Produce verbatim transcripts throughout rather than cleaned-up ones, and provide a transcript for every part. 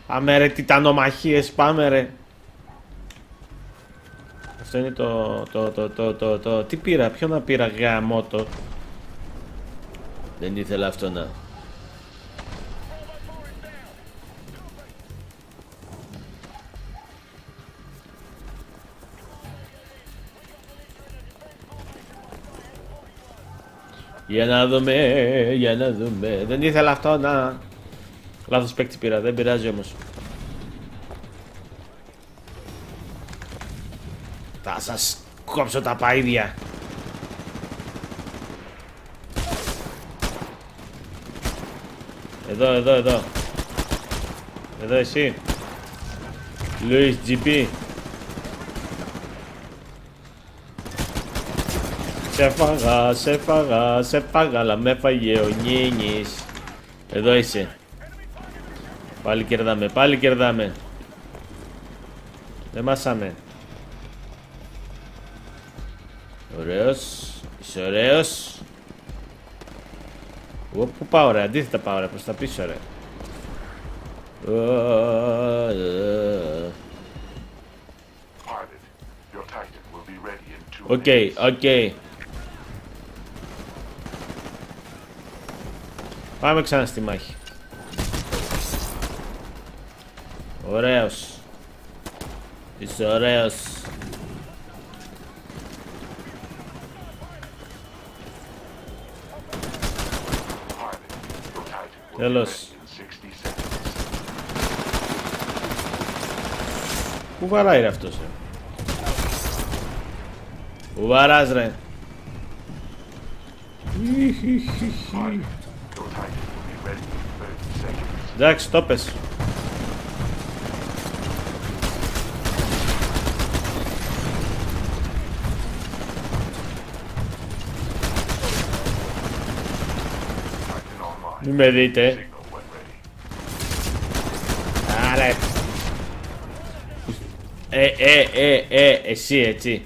Πάμε ρε τιτανομαχίες, πάμε ρε. Αυτό είναι το, το, το, το, το, το, τι πήρα, ποιο να πήρα γαμότο. Δεν ήθελα αυτό να. Για να δούμε, για να δούμε. Δεν ήθελα αυτό να. Λάθος παίκτη πήρα, δεν πειράζει όμως. Θα σας κόψω τα παΐδια. Εδώ, εδώ, εδώ. Εδώ εσύ. Λουίς τζι πι. Σε φάγα, σε φάγα, σε φάγα, αλλά με φάγε ο Νίνης. Εδώ είσαι. Πάλι κερδάμε, πάλι κερδάμε. Δεν μάσαμε. Ωραίος. Είσαι ωραίος. Ω, πού πάω ρε, αντίθετα πάω ρε, προς τα πίσω ρε. Οκ, οκ. Πάμε ξανά στη μάχη. Ωραίος. Είσαι ωραίος. Τέλος. Πού βαράει ρε αυτός ρε. Πού βαράς ρε. Εντάξει, το πες. Μην με δείτε. Άρε. Ε, ε, ε, ε, εσύ έτσι.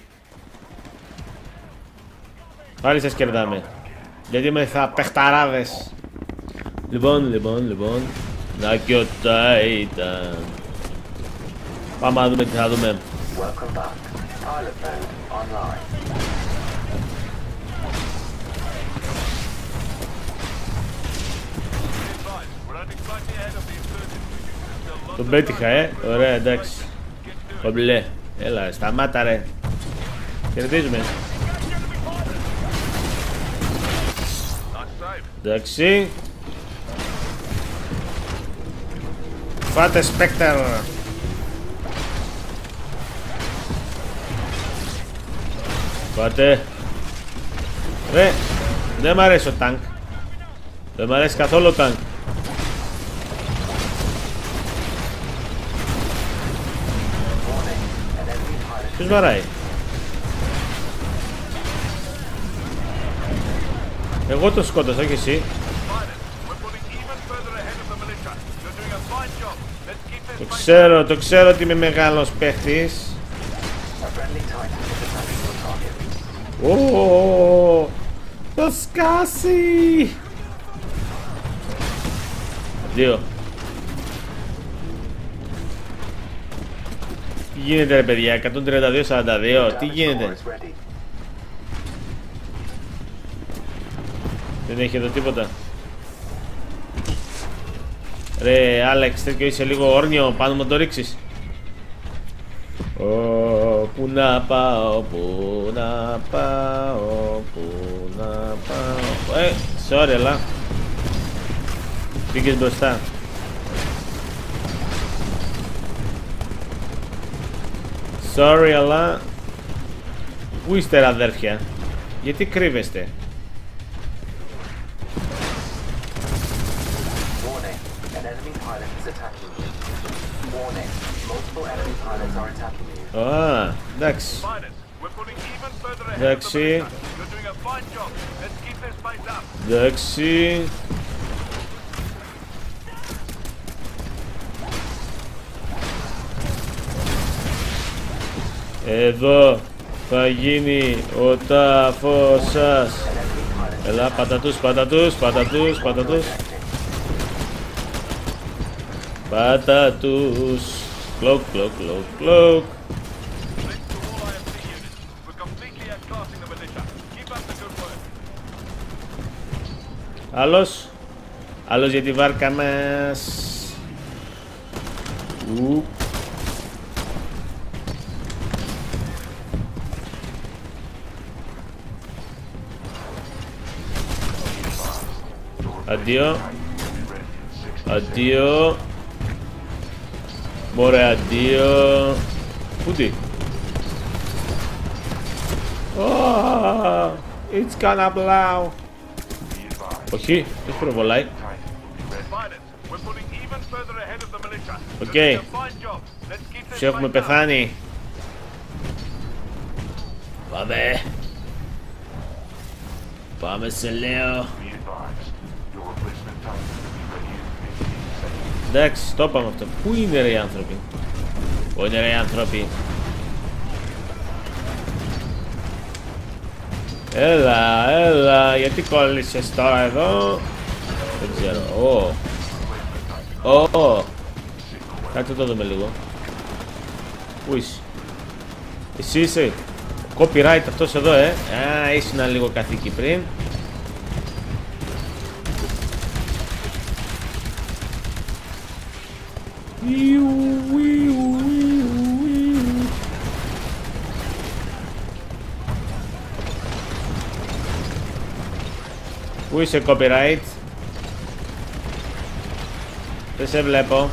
Πάλι σας κερδάμε. Γιατί με θα παιχταράδες. Λοιπόν, λοιπόν, λοιπόν. Να και ο Titan. Πάμε να δούμε τι θα δούμε. Τον πέτυχα, ε. Ωραία, εντάξει. Κομπλέ. Έλα, σταμάτα ρε. Κερδίζουμε. Εντάξει. Φάτε Σπέκτερ. Φάτε. Ρε, δεν μ' αρέσει ο τάγκ. Δεν μ' αρέσει καθόλου ο τάγκ. Ποιος βαράει? Εγώ το σκότωσα, όχι εσύ. Το ξέρω, το ξέρω ότι είμαι μεγάλος παίχτης. Ω, το σκάσει. Δύο. Τι γίνεται ρε παιδιά, εκατόν τριάντα δύο σαράντα δύο, τι γίνεται? Δεν έχει εδώ τίποτα. Ρε Άλεξ, τέτοιο είσαι λίγο όρνιο, πάνω μου το ρίξεις. Ω, πού να πάω, πού να πάω, πού να πάω. Ε, sorry, αλλά πήγες μπροστά. Sorry, αλλά πού είστε ρε αδέρφια? Γιατί κρύβεστε? Α, εντάξει. Εντάξει. Εντάξει. Εδώ θα γίνει ο τάφος σας. Έλα, πατατούς, πατατούς, πατατούς, πατατούς. Πάτα τους. Κλοκ, κλοκ, κλοκ, κλοκ. Άλλος. Άλλος για τη βάρκα μας. Ου. Αντίο. Αντίο. Μωρέ, αντίο. Πούτι. Oh, it's gonna blow. Όχι, δεν πυροβολάει. Οκ. Τους έχουμε πεθάνει. Πάμε. Πάμε σε λέω. Εντάξει, το είπαμε αυτό. Πού είναι ρε οι άνθρωποι? Πού είναι ρε οι άνθρωποι? Έλα, έλα, γιατί κόλλησες τώρα εδώ? Δεν ξέρω. Ω. Ω. Κάτσε το δούμε λίγο. Πού είσαι? Εσύ είσαι? Copyright αυτός εδώ, ε. Α, ήσουν λίγο καθήκη πριν. Πού είσαι copyright? Δεν σε βλέπω.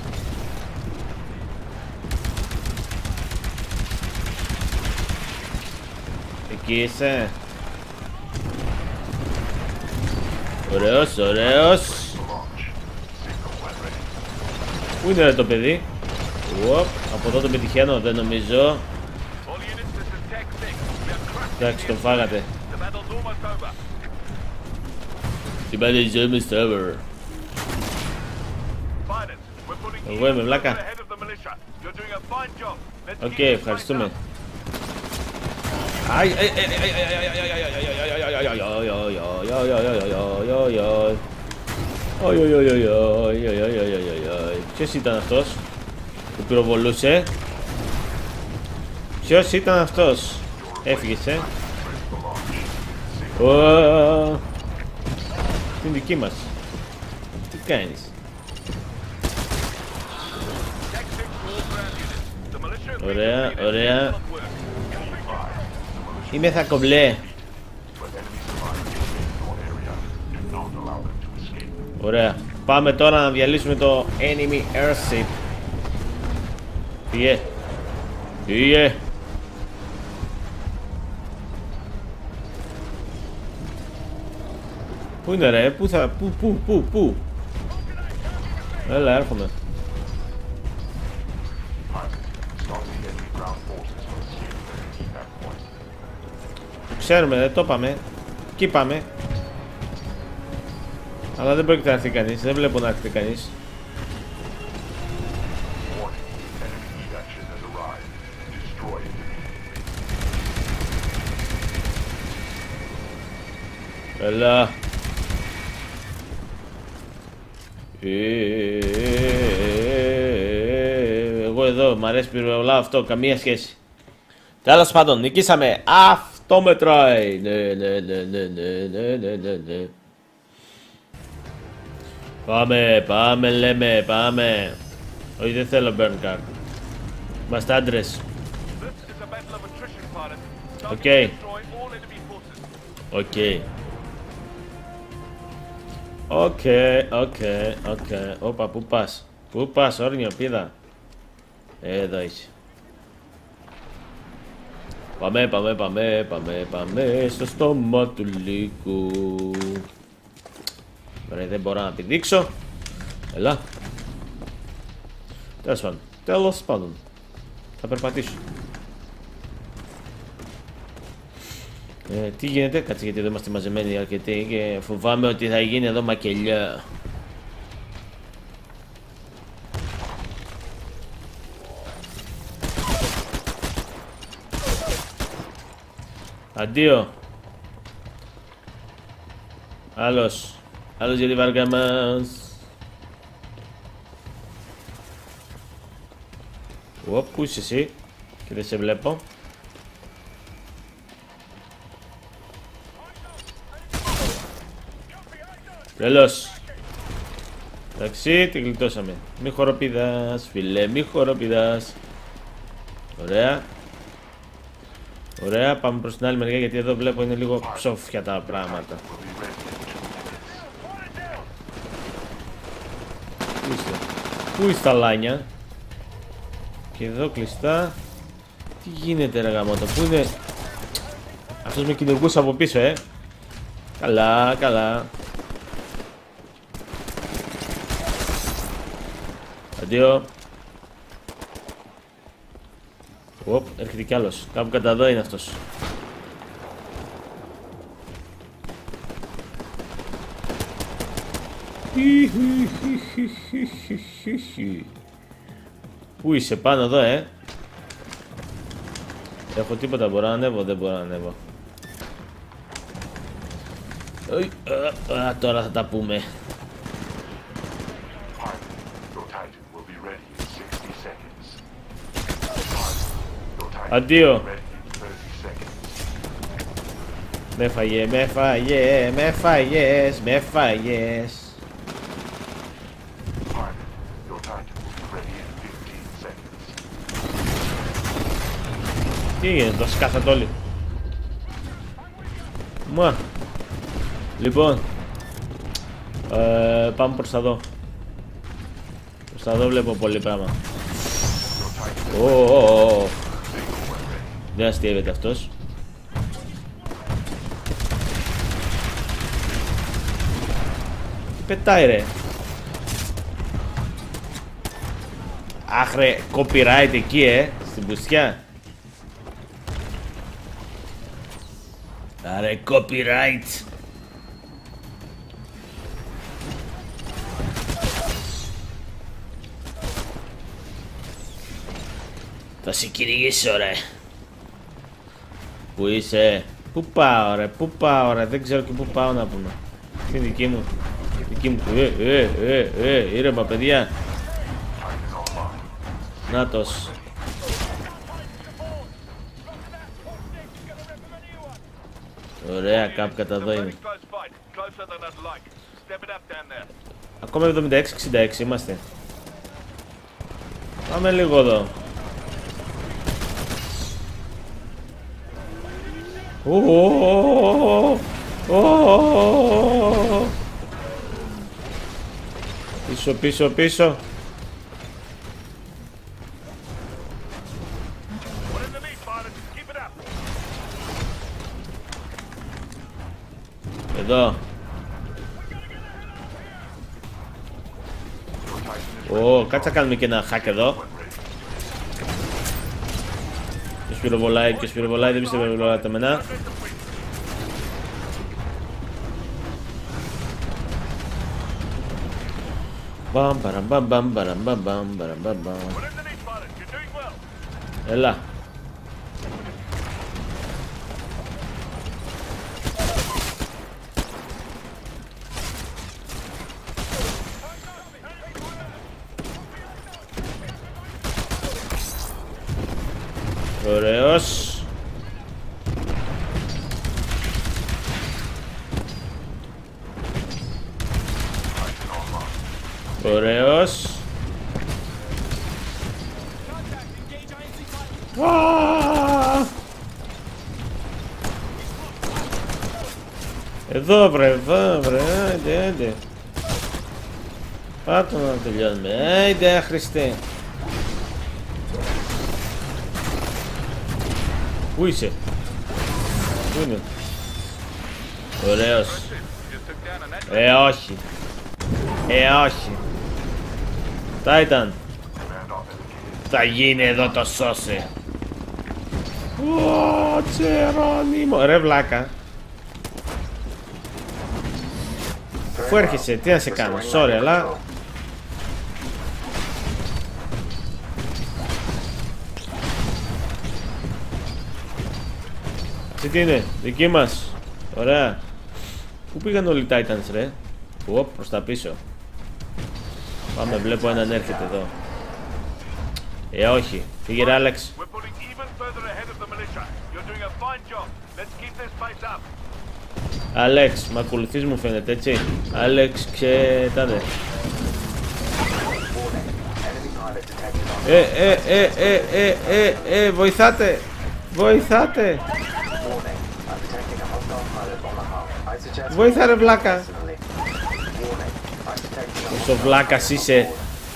Εκεί είσαι. Ωραίος, ωραίος. Πού είναι ρε το παιδί? Οπ, από εδώ το πετυχαίνω, δεν νομίζω. Εντάξει, τον φάγατε. Τι πάνε η ζωή μες over. Εγώ είμαι βλάκα. Οκ, ευχαριστούμε. Αι, ποιος ήταν αυτός που πυροβολούσε? Ποιος ήταν αυτός? Έφυγες, ε? Την δική μας. Τι κάνεις? Ωραία, ωραία. Είμαι θα κομπλέ. Ωραία. Πάμε τώρα να διαλύσουμε το enemy airship. Πήγε. Πήγε. Πού είναι ρε, πού θα, πού, πού, πού, πού? Έλα, έρχομαι. Ξέρουμε, δεν το είπαμε. Εκεί πάμε. Αλλά δεν πρόκειται να έρθει κανείς, δεν βλέπω να έρθει κανείς. Έλα. Εγώ εδώ, μ' αρέσει πυροβολά αυτό, καμία σχέση. Τέλος πάντων, νικήσαμε. Αυτό μετράει. Ναι, ναι, ναι, ναι, ναι, ναι, ναι, ναι. Πάμε, πάμε, λέμε, πάμε. Όχι, δεν θέλω burn card. Είμαστε άντρες. Οκ. Οκ. Οκ, οκ, οκ. Όπα, πού πας? Πού πας, όρνιο, πήδα. Εδώ είσαι. Πάμε, πάμε, πάμε, πάμε, πάμε στο στόμα του λύκου. Ρε, δεν μπορώ να πηδήξω. Έλα. Τέλος πάντων, τέλος πάντων. Θα περπατήσω. Ε, τι γίνεται, κάτσε γιατί εδώ είμαστε μαζεμένοι αρκετοί και φοβάμαι ότι θα γίνει εδώ μακελιά. Αντίο. Άλλος. Άλλος για τη βάρκα μας. Ω, πού είσαι εσύ? Και δεν σε βλέπω. Τέλος. Εντάξει, την γλιτώσαμε. Μη χοροπηδάς, φίλε, μη χοροπηδάς. Ωραία. Ωραία, πάμε προς την άλλη μεριά γιατί εδώ βλέπω είναι λίγο ψόφια τα πράγματα. Πού είστε? Πού είστε τα λάνια? Και εδώ κλειστά. Τι γίνεται ρε γαμώτο, πού είναι? Αυτός με κυνηγούσε από πίσω, ε. Καλά, καλά. Αντίο. Οπ, έρχεται κι άλλος. Κάπου κατά εδώ είναι αυτός. Πού είσαι? Πάνω εδώ, ε. Έχω τίποτα, μπορώ να ανέβω? Δεν μπορώ να ανέβω. Α, τώρα θα τα πούμε. Αντίο. Με φαγε, με φαγε, με φαγες, με φαγες. Τι έγινε, το σκάσατε όλοι? Μα. Λοιπόν, ε, πάμε προς τα δω. Προς τα δω βλέπω πολύ πράγμα. Ω, ω, ω. Δεν αστείευεται αυτός. Τι πετάει ρε? Αχ ρε, copyright εκεί, ε, στην πουστιά. Άρε, copyright. Θα σε κυνηγήσω ρε. Πού είσαι? Πού πάω ρε, πού πάω ρε, δεν ξέρω και πού πάω να πούμε. Είναι δική μου. Δική μου. Ε, ε, ε, ε, ήρεμα παιδιά. Νάτος. Ωραία, κάπου κατά εδώ είναι. Ακόμα εβδομήντα έξι εξήντα έξι είμαστε. Πάμε λίγο εδώ. Πίσω, πίσω, πίσω. Εδώ. Ω, κάτσε να κάνουμε και ένα hack εδώ. Και σπυροβολάει, και σπυροβολάει, δεν πιστεύω να τα μενά. Μπαμ, μπαμ, μπαμ, μπαμ, μπαμ, μπαμ, μπαμ, μπαμ, μπαμ. Έλα. Ωραίος. Ωραίος. Εδώ βρε, εδώ βρε, άντε, άντε. Πάτω να τελειώνουμε, άντε Χριστέ. Πού είσαι? Πού είναι? Ωραίος. Ε, όχι. Ε, όχι. Titan. Θα γίνει εδώ το σώσε. Ω, Τζερόνιμο. Ρε βλάκα. Πού έρχεσαι, τι να σε κάνω? Sorry, αλλά... Τι είναι, δική μας. Ωραία. Πού πήγαν όλοι οι Titans ρε? Οπ, προς τα πίσω. Πάμε, βλέπω έναν έρχεται εδώ. Ε, όχι. Φύγε ρε, Άλεξ. Άλεξ, μ' ακολουθείς μου φαίνεται, έτσι. Άλεξ, ξετάδε. Ε, ε, ε, ε, ε, ε, ε, βοηθάτε. Βοηθάτε. Βοήθα ρε βλάκα. Πόσο βλάκας είσαι.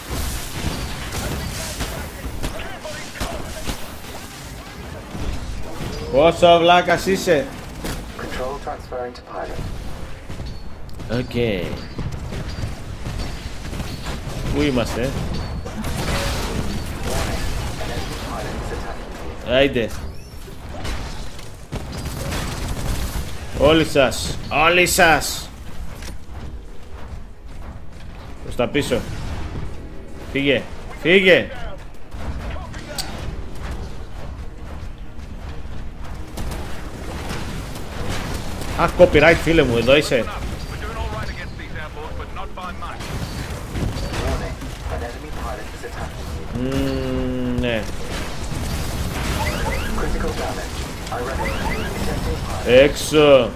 Πόσο βλάκας είσαι. Οκ. Okay. Πού είμαστε? Άιντε. Όλοι σας. Όλοι σας. Προς τα πίσω. Φύγε. Φύγε. Αχ, copyright φίλε μου, εδώ είσαι. Mm, ναι. Έξω.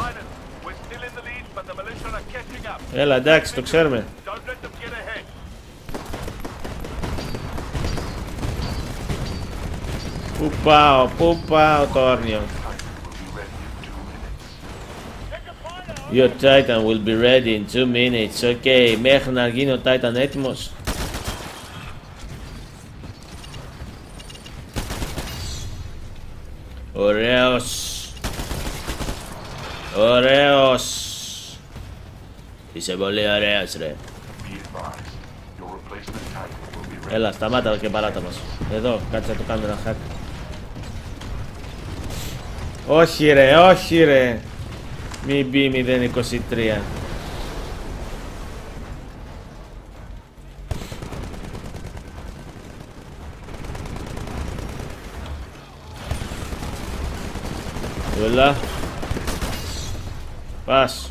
Έλα, εντάξει, το ξέρουμε. Πού πάω, πού πάω το όρνιο. Your Titan will be ready in two minutes. Ok, μέχρι να γίνει ο Titan έτοιμος. Ωραίος. Ωραίος. Είσαι πολύ ωραίος ρε. Έλα, σταμάτα και παράτα μας. Εδώ, κάτσε να το κάνουμε ένα hack. Όχι ρε, όχι ρε. Μη μπει μηδέν είκοσι τρία. Έλα. Πας.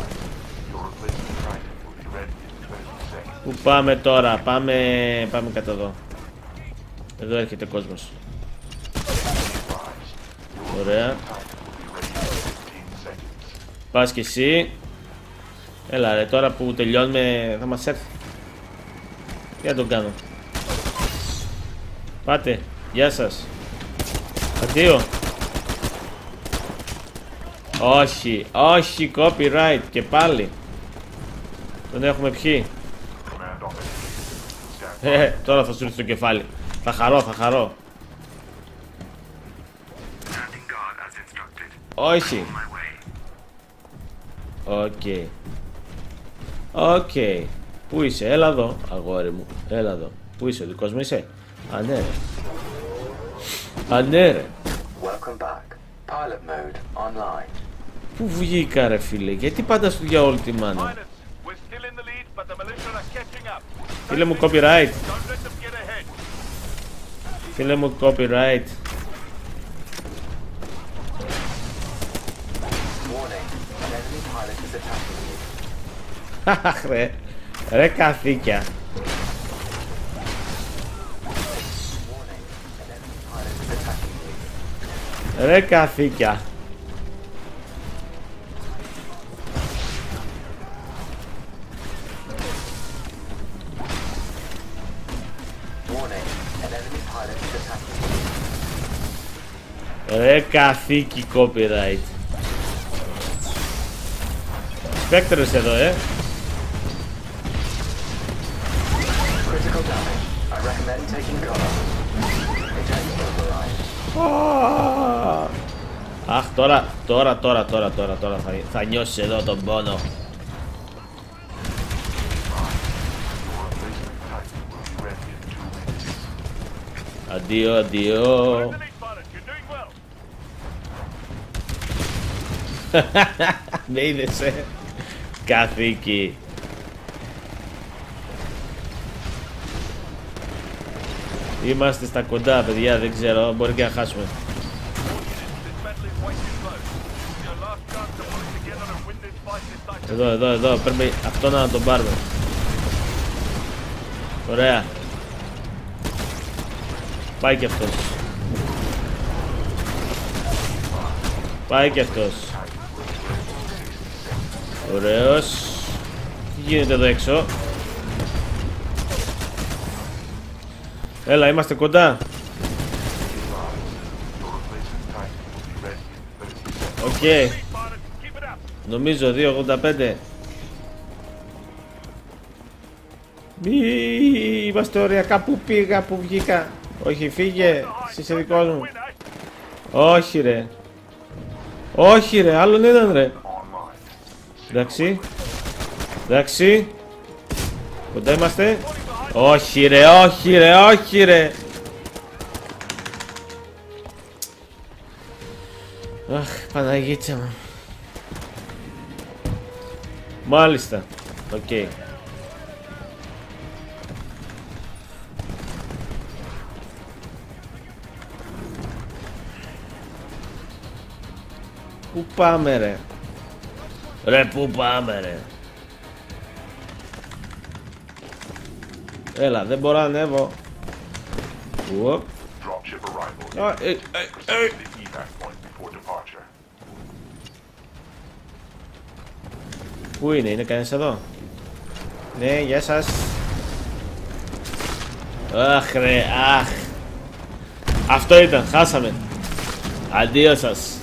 Πού πάμε τώρα, πάμε, πάμε κάτω εδώ. Εδώ έρχεται κόσμος. Ωραία. Πας κι εσύ. Έλα ρε, τώρα που τελειώνουμε θα μας έρθει. Τι να τον κάνω. Πάτε, γεια σας. Αντίο. Όχι, όχι, copyright και πάλι. Τον έχουμε πιει. Ε, τώρα θα σου ρίξει το κεφάλι. Θα χαρώ, θα χαρώ. Όχι. Οκ. Okay. Οκ. Okay. Πού είσαι, έλα εδώ, αγόρι μου. Έλα εδώ. Πού είσαι, ο δικός μου είσαι. Α, ναι ρε. Α, ναι ρε. Πού βγήκα ρε φίλε, γιατί πάντα στο για όλη τη μάνα. Φίλε μου copyright. Φίλε μου copyright. Αχ ρε. Ρε καθήκια. Ρε καθήκια. Ρε καθήκη copyright. Σπέκτρες εδώ, ε. Αχ, τώρα, τώρα, τώρα, τώρα, τώρα, τώρα θα, θα νιώσεις εδώ τον πόνο. Αντίο, αντίο. Με είδες, ε. Καθήκη. Είμαστε στα κοντά, παιδιά, δεν ξέρω, μπορεί και να χάσουμε. Εδώ, εδώ, εδώ, πρέπει αυτό να τον πάρουμε. Ωραία. Πάει και αυτός. Πάει και αυτός. Ωραίος. Τι γίνεται εδώ έξω? Έλα, είμαστε κοντά. Οκ. Okay. Νομίζω δύο ογδόντα πέντε. Μη, είμαστε ωριακά. Πού πήγα, πού βγήκα? Όχι, φύγε. Εσύ είσαι δικός μου. Όχι ρε. Όχι ρε, άλλον έναν ρε. Εντάξει. Εντάξει. Κοντά είμαστε. Όχι ρε, όχι ρε, όχι ρε. Αχ, Παναγίτσα μου. Μάλιστα. Οκ. Okay. Πού πάμε ρε? Ρε, πού πάμε ρε? Έλα, δεν μπορώ να ανέβω. Ουοπ. ε, ε, ε. Πού είναι, είναι κανείς εδώ? Ναι, γεια σας. Αχ ρε, αχ. Αυτό ήταν, χάσαμε. Αντίο σας.